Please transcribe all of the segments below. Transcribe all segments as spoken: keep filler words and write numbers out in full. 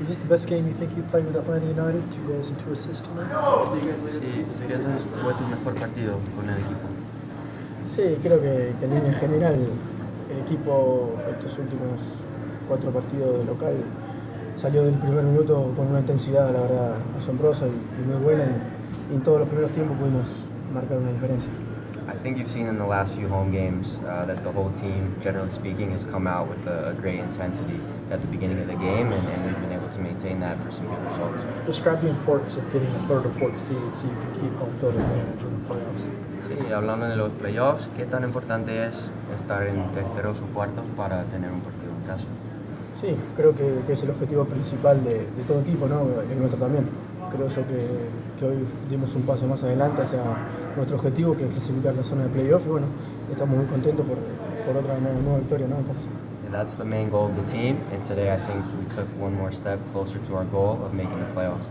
Is this the best game you think you played with Atlanta United? Two goals and two assists tonight? Sí, sería ese fue tu mejor partido con el equipo. Sí, creo que, que en línea general el equipo estos últimos cuatro partidos de local salió del primer minuto con una intensidad, la verdad, asombrosa y, y muy buena, y, y en todos los primeros tiempos pudimos marcar una diferencia. I think you've seen in the last few home games uh, that the whole team, generally speaking, has come out with a, a great intensity at the beginning of the game, and, and we've been able to maintain that for some good results. Describe the importance of getting a third or fourth seed so you can keep home field advantage in the playoffs. Sí, hablando de los playoffs, ¿qué tan importante es estar en terceros o cuartos para tener un partido en casa? Sí, creo que, que es el objetivo principal de, de todo equipo, ¿no? El nuestro también. Creo yo que, que hoy dimos un paso más adelante hacia nuestro objetivo, que es clasificar la zona de playoff, y bueno, estamos muy contentos por, por otra nueva, nueva victoria, ¿no? En casa. That's the main goal of the team, and today I think we took one more step closer to our goal of making the playoffs.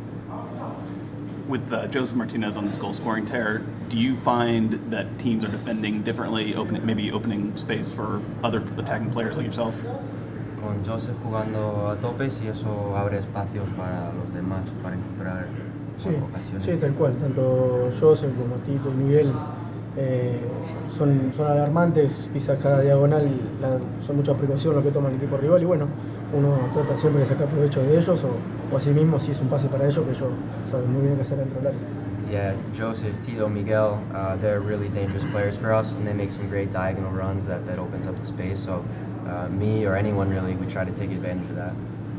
With uh, Josef Martinez on this goal-scoring tear, do you find that teams are defending differently, opening, maybe opening space for other attacking players like yourself? Con Josef jugando a tope, si eso abre espacios para los demás, para encontrar sí, ocasiones. Sí, tal cual. Tanto Josef como Tito y Miguel eh, son, son alarmantes. Quizás cada diagonal la, son mucha precaución lo que toma el equipo rival, y bueno, uno trata siempre de sacar provecho de ellos, o, o así mismo si es un pase para ellos, que ellos saben muy bien qué hacer dentro del área. Yeah, Josef, Tito, Miguel, uh, they're really dangerous players for us, and they make some great diagonal runs that, that opens up the space. So uh, me or anyone really, we try to take advantage of that.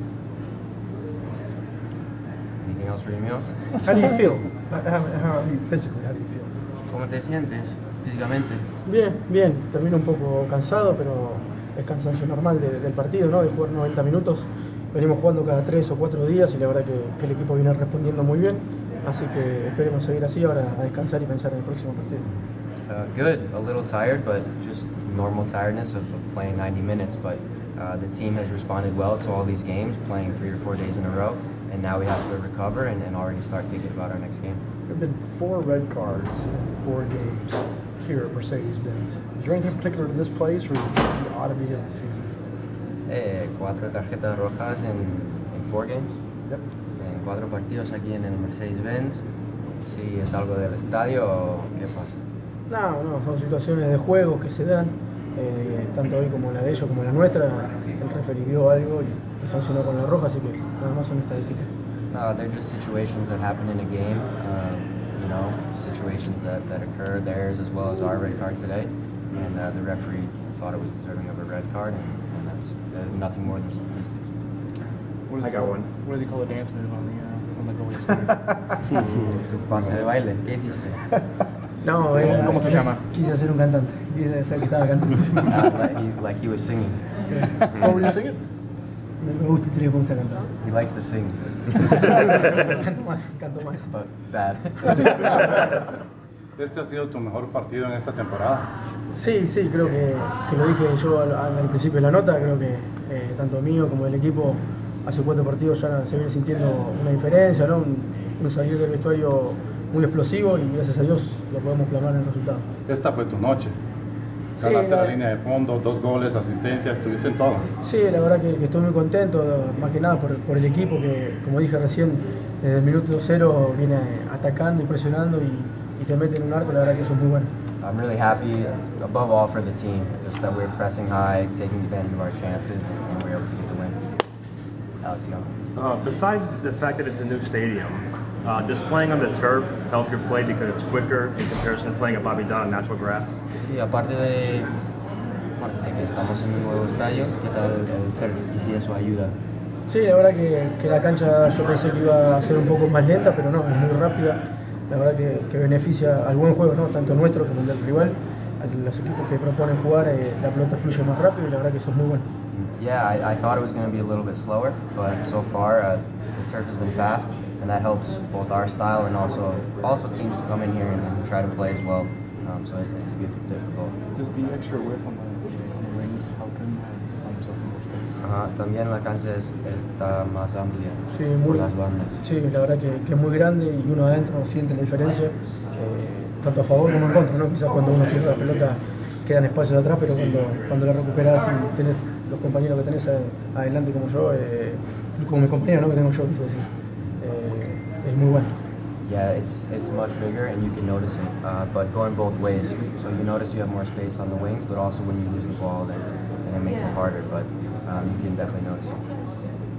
Anything else for you, Emil? How do you feel? How, how are you physically? How do you feel? ¿Cómo te sientes físicamente? Bien, bien. Termino un poco cansado, pero es cansancio normal de, del partido, ¿no? De jugar noventa minutos. Venimos jugando cada tres o cuatro días y la verdad que, que el equipo viene respondiendo muy bien. Así que esperemos seguir así ahora, a descansar y pensar en el próximo partido. Uh, good, a little tired, but just normal tiredness of, of playing ninety minutes. But uh, the team has responded well to all these games, playing three or four days in a row, and now we have to recover and, and already start thinking about our next game. There have been four red cards in four games here at Mercedes-Benz. Is there anything particular to this place, or the oddity of the season? Eh, cuatro tarjetas rojas en, en four games. Yep. En cuatro partidos aquí en el Mercedes-Benz. ¿Sí es algo del estadio o qué pasa? No, no, son situaciones de juego que se dan, eh, tanto hoy como la de ellos como la nuestra. El referee vio algo y, y sancionó con la roja, así que nada más son estadísticas. No, they're just situations that happen in a game. Uh, you know, situations that, that occur, theirs as well as our red card today. And uh, the referee thought it was deserving of a red card, and, and that's uh, nothing more than statistics. What I got one. What does he call a dance move on the uh, on the goalie score? Tu pase de baile, ¿qué hiciste? No, era, ¿Cómo se llama? Quise ser un cantante, quise ser que estaba cantando. like, he, like he was singing. What were you singing? Me gusta, sí, me gusta cantar. He likes to sing, so. Canto mal, canto mal. But bad. ¿Este ha sido tu mejor partido en esta temporada? Sí, sí, creo que, que lo dije yo al, al principio de la nota. Creo que eh, tanto mío como del equipo hace cuatro partidos ya se viene sintiendo una diferencia, ¿no? Un, un salir del vestuario muy explosivo, y gracias a Dios lo podemos plasmar en el resultado. Esta fue tu noche. Sí, Ganaste la, la línea de fondo, dos goles, asistencias, estuviste en todo. Sí, la verdad que, que estoy muy contento, más que nada por, por el equipo que, como dije recién, desde el minuto cero viene atacando y presionando y, y te mete en un arco. La verdad que eso es muy bueno. I'm really happy, above all, for the team, just that we're pressing high, taking advantage of our chances, and, and we're able to get the win. Alex Young. Uh, besides the fact that it's a new stadium, uh, does playing on the turf help your play because it's quicker in comparison to playing at Bobby Dodd on natural grass? Sí, aparte de, bueno, de que estamos en un nuevo estadio, ¿qué tal el turf? Y si eso ayuda. Sí, la verdad que, que la cancha yo pensé que iba a ser un poco más lenta, pero no, es muy rápida. La verdad que, que beneficia al buen juego, ¿no? Tanto nuestro como el del rival. A los equipos que proponen jugar, eh, la pelota fluye más rápido y la verdad que eso es muy bueno. Yeah, I, I thought it was going to be a little bit slower, but so far uh, the turf has been fast, and that helps both our style and also also teams who come in here and, and try to play as well. Um, so it, it's a good fit for both. Does the extra width on the, on the rings help him as he finds himself in more space? Ajá, también la cancha es, está más amplia Sí, por muy, las bandas. sí, la verdad que, que es muy grande y uno adentro siente la diferencia, eh, tanto a favor como en contra, ¿no? Quizás cuando uno pierde la pelota quedan espacios atrás, pero cuando, cuando la recuperas y tenés los compañeros que tenés adelante como yo, eh, como mi compañero, ¿no? Que tengo yo, quise decir. Eh, es muy bueno. Yeah, it's it's much bigger and you can notice it, uh, but going both ways. So you notice you have more space on the wings, but also when you lose the ball, then, then it makes it harder. But um, you can definitely notice it.